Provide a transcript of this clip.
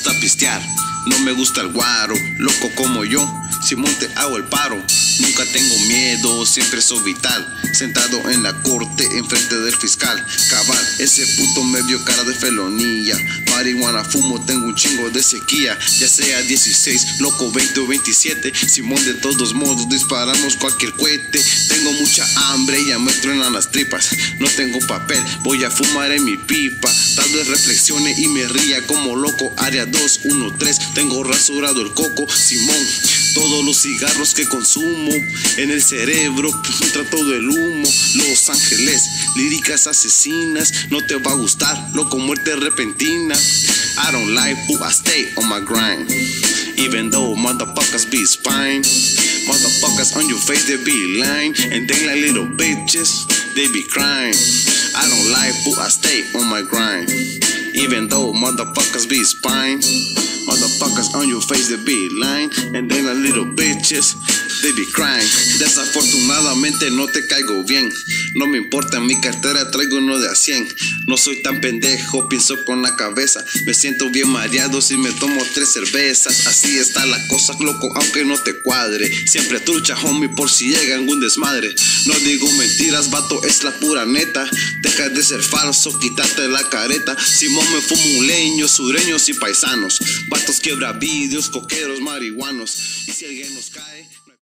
gusta pistear, no me gusta el guaro, loco como yo, Simón te hago el paro. Nunca tengo miedo, siempre soy vital, sentado en la corte enfrente del fiscal. Cabal, ese puto me vio cara de felonía. Marihuana fumo, tengo un chingo de sequía. Ya sea 16, loco 20 o 27, Simón de todos modos disparamos cualquier cohete. Tengo mucha hambre, ya me truenan las tripas. No tengo papel, voy a fumar en mi pipa. Tal vez reflexione y me ría como loco. Área 213, tengo rasurado el coco, Simón. Todos los cigarros que consumo en el cerebro entra todo el humo. Los Ángeles, líricas asesinas, no te va a gustar, loco, muerte repentina. I don't lie, boo, I stay on my grind. Even though motherfuckers be spine, motherfuckers on your face they be lying, and they like little bitches, they be crying. I don't lie, boo, I stay on my grind. Even though motherfuckers be spine, motherfuckers on your face they be lying, and then like little bitches they be crying. Desafortunadamente no te caigo bien, no me importa, en mi cartera traigo uno de a 100. No soy tan pendejo, pienso con la cabeza. Me siento bien mareado si me tomo 3 cervezas. Así está la cosa, loco, aunque no te cuadre. Siempre trucha, homie, por si llega algún desmadre. No digo mentiras, vato, es la pura neta. Deja de ser falso, quítate la careta. Simón me fumo un leño, sureños y paisanos. Vatos quiebra vidrios, coqueros, marihuanos. Y si alguien nos cae...